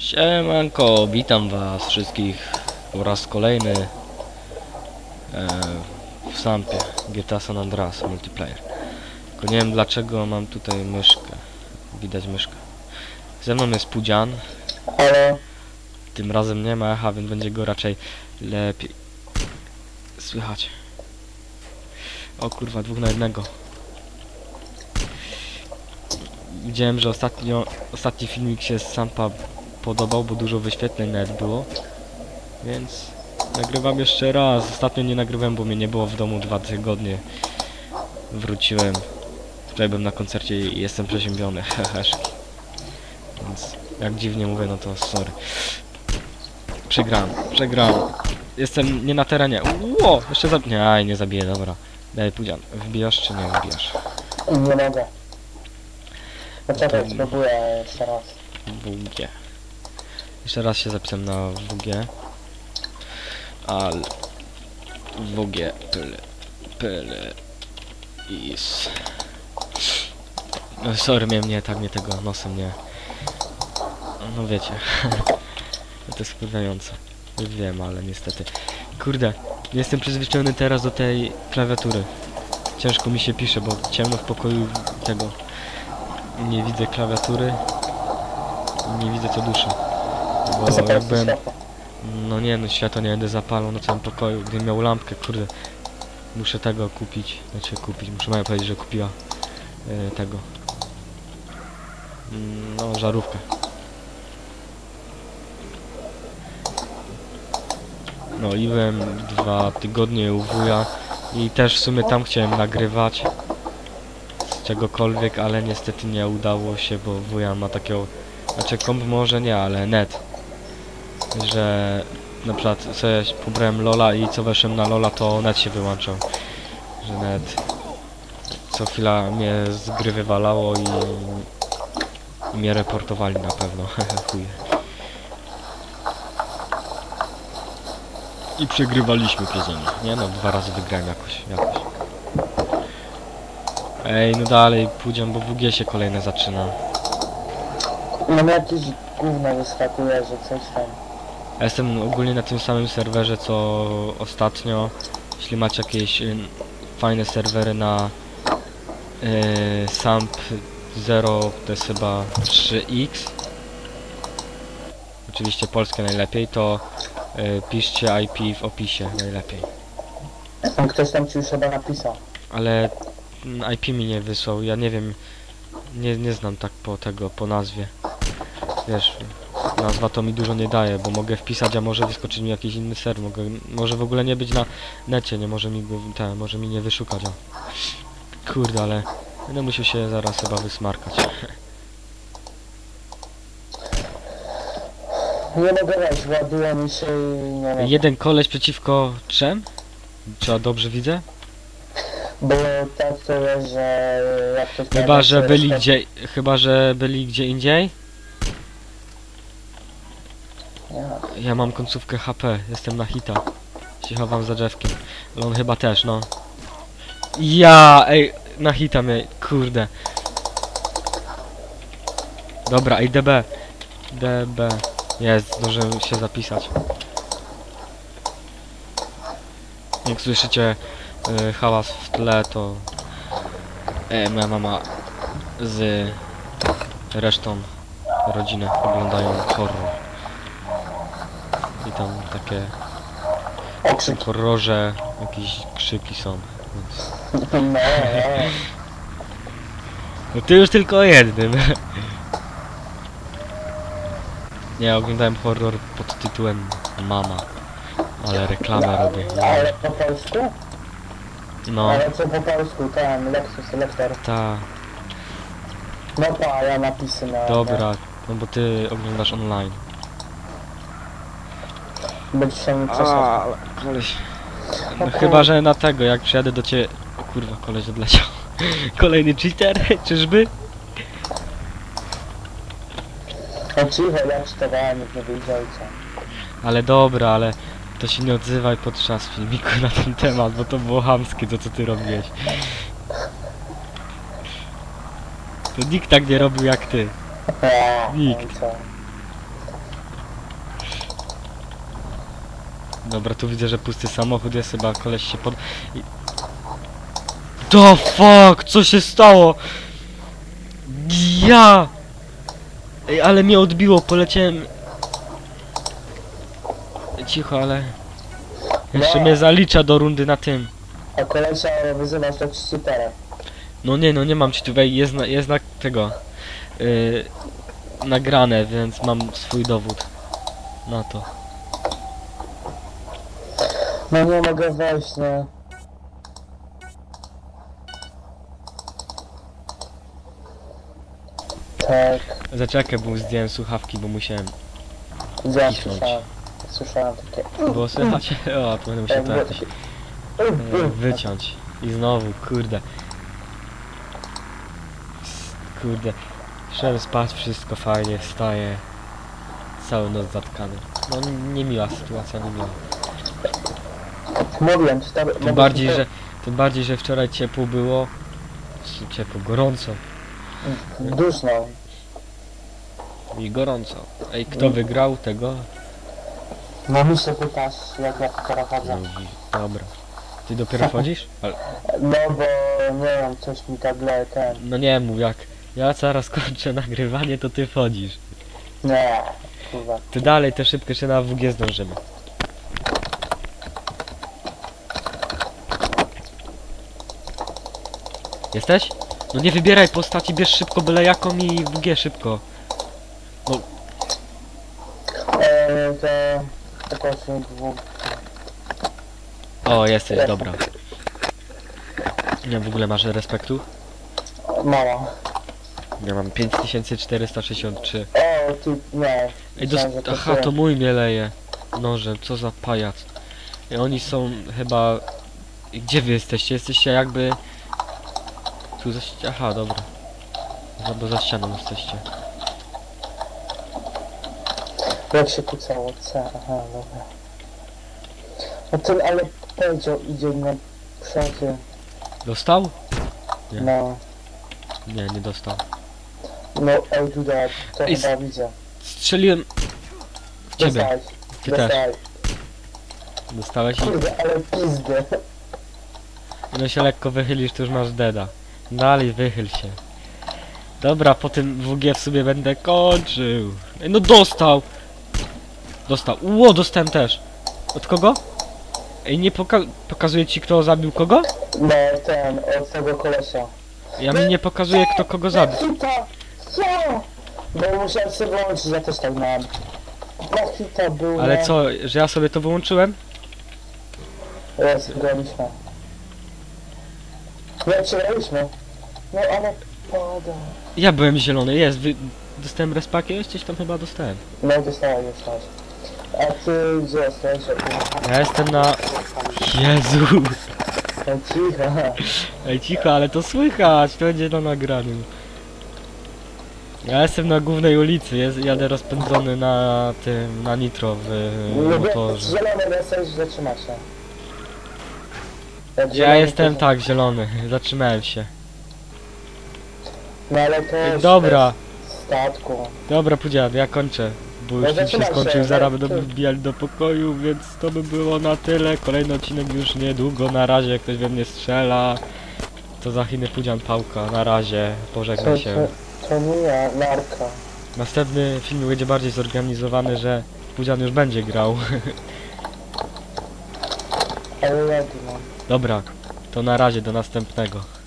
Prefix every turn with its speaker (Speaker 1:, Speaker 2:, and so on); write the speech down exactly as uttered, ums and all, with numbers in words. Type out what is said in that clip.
Speaker 1: Siemanko, witam was wszystkich po raz kolejny e, w Sampie G T A San Andreas Multiplayer. Tylko nie wiem dlaczego mam tutaj myszkę. Widać myszkę. Ze mną jest Pudzian.
Speaker 2: Ale
Speaker 1: Tym razem nie ma echa, więc będzie go raczej lepiej słychać. O kurwa, dwóch na jednego. Widziałem, że ostatnio, ostatni filmik się z Sampa podobał, bo dużo wyświetleń nawet było. Więc nagrywam jeszcze raz. Ostatnio nie nagrywałem, bo mnie nie było w domu dwa tygodnie. Wróciłem. Wczoraj byłem na koncercie i jestem przeziębiony. Heheszki. Więc jak dziwnie mówię, no to sorry. Przegrałem, przegrałem. Jestem nie na terenie. Ło! Jeszcze zab... Nie, aj, nie zabiję, dobra. Daj, Pudzian. Wbijasz czy nie wbijasz?
Speaker 2: nie mogę. Poczekaj,
Speaker 1: To-
Speaker 2: spróbuję jeszcze raz.
Speaker 1: W G. Jeszcze raz się zapisałem na W G. Al W G pyle pyle is. No sorry, mnie, mnie tak mnie tego nosem nie. No wiecie. To jest wkurwiające. Już wiem, ale niestety. Kurde, nie jestem przyzwyczajony teraz do tej klawiatury. Ciężko mi się pisze, bo ciemno w pokoju tego. Nie widzę klawiatury. Nie widzę co duszę. Bo
Speaker 2: Zapal
Speaker 1: jakbym...
Speaker 2: światło.
Speaker 1: No nie, no światło nie będę zapalał na całym pokoju. Gdybym miał lampkę, kurde. Muszę tego kupić. Znaczy kupić, muszę Maja powiedzieć, że kupiła yy, tego. Mm, No, żarówkę. No i byłem dwa tygodnie u wuja i też w sumie tam chciałem nagrywać z czegokolwiek, ale niestety nie udało się, bo wuja ma takiego, znaczy komp może nie, ale net, że na przykład sobie pobrałem Lola i co weszłem na Lola, to net się wyłączał, że net co chwila mnie z gry wywalało i, i mnie reportowali na pewno. Chuj. I przegrywaliśmy przeze mnie. Nie no, dwa razy wygrałem jakoś, jakoś. Ej, no dalej, pójdziemy, bo W G się kolejne zaczyna.
Speaker 2: No mnie jakieś gówno wyskakuje, że coś tam.
Speaker 1: Ja jestem ogólnie na tym samym serwerze co ostatnio. Jeśli macie jakieś y, fajne serwery na y, Samp zero, to jest chyba trzy X. Oczywiście polskie najlepiej, to y, piszcie I P w opisie najlepiej.
Speaker 2: Tam ktoś tam ci już chyba napisał.
Speaker 1: Ale mm, I P mi nie wysłał, ja nie wiem, nie, nie znam tak po tego, po nazwie. Wiesz, nazwa to mi dużo nie daje, bo mogę wpisać, a może wyskoczyć mi jakiś inny serwer, mogę, może w ogóle nie być na necie, nie może mi go, te, może mi nie wyszukać, o. Kurde, ale będę musiał się zaraz chyba wysmarkać.
Speaker 2: Nie mogę wejść, ładuje mi się i nie mogę.
Speaker 1: Jeden koleś przeciwko trzem? Czy ja dobrze widzę?
Speaker 2: Bo tak to jest, że jak ktoś
Speaker 1: Chyba,
Speaker 2: ma
Speaker 1: że
Speaker 2: na
Speaker 1: byli
Speaker 2: respekt-
Speaker 1: gdzie, chyba, że byli gdzie indziej?
Speaker 2: Nie.
Speaker 1: Ja mam końcówkę H P, jestem na hita. Się chowam za drzewkiem. Ale on chyba też, no. Ja, ej, na hita mnie, kurde. Dobra, ej, D B. D B. Jest, zdążyłem się zapisać. Jak słyszycie y, hałas w tle, to e, moja mama z resztą rodziny oglądają horror. I tam takie
Speaker 2: Okrzyk.
Speaker 1: w horrorze jakieś krzyki są, więc...
Speaker 2: No, no.
Speaker 1: No ty już tylko o jednym. Nie, oglądałem horror pod tytułem Mama, ale reklamę robię.
Speaker 2: Ale po polsku?
Speaker 1: No,
Speaker 2: Ale co po polsku? Ten Lexus Lektor.
Speaker 1: ta,
Speaker 2: No to, a ja napisy na...
Speaker 1: dobra, no bo ty oglądasz online.
Speaker 2: Będziesz się mi
Speaker 1: A,
Speaker 2: przeszedł.
Speaker 1: ale koleś... No chyba, że na tego, jak przyjadę do ciebie... O kurwa, koleś odleciał. Kolejny cheater, czyżby?
Speaker 2: No cicho, ja czytowałem, nikt nie wiedział co.
Speaker 1: Ale dobra, ale to się nie odzywaj podczas filmiku na ten temat, bo to było chamskie to, co ty robiłeś. To nikt tak nie robił jak ty.
Speaker 2: Eee,
Speaker 1: Nikt.
Speaker 2: no i co?
Speaker 1: Dobra, tu widzę, że pusty samochód jest, chyba koleś się pod... I... The fuck! Co się stało? Ja! Ej, ale mnie odbiło, poleciałem... Cicho, ale... Jeszcze
Speaker 2: No.
Speaker 1: mnie zalicza do rundy na tym.
Speaker 2: A kolesia wyzywasz to cheatera.
Speaker 1: No nie, no nie mam ci tutaj, jest na, jest na tego... Yy, nagrane, więc mam swój dowód na to.
Speaker 2: No nie mogę wejść, nie. Tak,
Speaker 1: Zaczekaj, bo zdjąłem słuchawki, bo musiałem...
Speaker 2: ja
Speaker 1: Kichnąć.
Speaker 2: słyszałem. Słyszałem takie...
Speaker 1: Było słychać? O, to będę musiał to
Speaker 2: jakby-
Speaker 1: jakoś e, wyciąć. I znowu, kurde. S- Kurde. Szedłem spać, wszystko fajnie, wstaję. Cały noc zatkany. No niemiła sytuacja, niemiła.
Speaker 2: Mówiłem ci, to...
Speaker 1: Tym bardziej, że... Tym bardziej, że wczoraj ciepło było. Znaczy, ciepło, gorąco.
Speaker 2: Duszno.
Speaker 1: I gorąco. Ej, kto wygrał tego?
Speaker 2: No mi się pytasz, jak ja teraz chodzę.
Speaker 1: No, dobra. Ty dopiero wchodzisz? Ale,
Speaker 2: No bo nie wiem, coś mi tak ble, ten...
Speaker 1: no nie mów jak. Ja zaraz kończę nagrywanie, to ty wchodzisz.
Speaker 2: Nie, kurwa.
Speaker 1: Ty dalej te szybkie jeszcze na W G zdążymy. Jesteś? No nie wybieraj postaci, bierz szybko byle jaką i W G szybko.
Speaker 2: Eee, to... To właśnie dwóch...
Speaker 1: O, jesteś, dobra. Nie, w ogóle masz respektu?
Speaker 2: Mało.
Speaker 1: Ja mam pięć tysięcy czterysta sześćdziesiąt trzy.
Speaker 2: O, ty... nie.
Speaker 1: Ej, dos
Speaker 2: Myślałem, że to
Speaker 1: aha,
Speaker 2: ty.
Speaker 1: to mój mnie leje. Nożem, co za pajac. I oni są chyba... Gdzie wy jesteście? Jesteście jakby... Tu za... ści- Aha, dobra. No bo za ścianą jesteście.
Speaker 2: Jak się kucało? C, aha, dobra. No ten, ale powiedział, idzie na przodzie.
Speaker 1: Dostał? Nie.
Speaker 2: No,
Speaker 1: Nie, nie dostał.
Speaker 2: no, ej, Duda, to
Speaker 1: Ej,
Speaker 2: chyba widzę.
Speaker 1: Strzeliłem... w ciebie.
Speaker 2: Dostałeś,
Speaker 1: Ty też.
Speaker 2: dostałeś.
Speaker 1: Dostałeś i...
Speaker 2: Kurde, ale pizdy.
Speaker 1: No się lekko wychylisz, to już masz deda. Dalej wychyl się. Dobra, po tym W G w sobie będę kończył. Ej, no dostał! Dostał. Ło, dostałem też. Od kogo? Ej, nie poka pokazuje ci, kto zabił kogo?
Speaker 2: No, ten, od tego kolesia.
Speaker 1: Ja mi nie pokazuje, kto kogo zabił.
Speaker 2: Hita! Co? Bo musiałem sobie wyłączyć, ja też tak miałem. Na hita był,
Speaker 1: Ale
Speaker 2: nie?
Speaker 1: co, że ja sobie to wyłączyłem?
Speaker 2: Raz graliśmy. Nie, przegraliśmy. No, ale pada.
Speaker 1: Ja byłem zielony, jest, wy... Dostałem respakę, jesteś tam chyba dostałem.
Speaker 2: No, dostałem już raz. A ty gdzie jesteś?
Speaker 1: Ja jestem na... Jezu!
Speaker 2: No, cicho.
Speaker 1: Ej, cicho, ale to słychać, to będzie na nagraniu. Ja jestem na głównej ulicy, jest, jadę rozpędzony na tym, na nitro w
Speaker 2: Lubię
Speaker 1: motorze.
Speaker 2: zielony jesteś, zatrzyma się. Jak
Speaker 1: Ja
Speaker 2: zielony,
Speaker 1: jestem
Speaker 2: to-
Speaker 1: tak, zielony, zatrzymałem się.
Speaker 2: No ale to jest
Speaker 1: Dobra,
Speaker 2: z statku.
Speaker 1: dobra, Pudzian, ja kończę. Bo już
Speaker 2: No
Speaker 1: film się
Speaker 2: zatrzymaj się,
Speaker 1: skończył, zaraz
Speaker 2: tak,
Speaker 1: będą
Speaker 2: ty.
Speaker 1: wbijali do pokoju, więc to by było na tyle. Kolejny odcinek już niedługo, na razie, jak ktoś we mnie strzela. To za Chiny Pudzian Pałka, na razie,
Speaker 2: To,
Speaker 1: pożegnaj się.
Speaker 2: to, to nie ja, narka.
Speaker 1: Następny film będzie bardziej zorganizowany, że Pudzian już będzie grał.
Speaker 2: Ale ja tu mam.
Speaker 1: Dobra, to na razie, do następnego.